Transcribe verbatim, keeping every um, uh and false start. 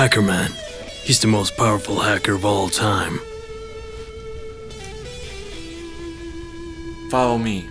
Hackerman. He's the most powerful hacker of all time. Follow me.